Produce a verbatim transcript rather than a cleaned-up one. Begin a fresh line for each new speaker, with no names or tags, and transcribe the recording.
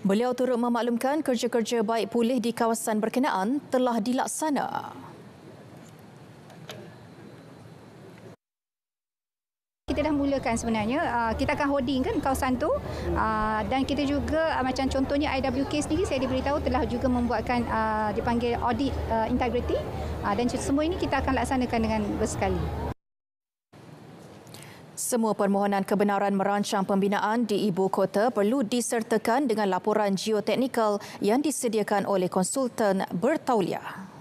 Beliau turut memaklumkan kerja-kerja baik pulih di kawasan berkenaan telah dilaksana.
Kita dah mulakan sebenarnya, kita akan holding kan kawasan tu, dan kita juga macam contohnya I W K sendiri saya diberitahu telah juga membuatkan dipanggil audit integrity, dan semua ini kita akan laksanakan dengan bersekali.
Semua permohonan kebenaran merancang pembinaan di ibu kota perlu disertakan dengan laporan geoteknikal yang disediakan oleh konsultan bertauliah.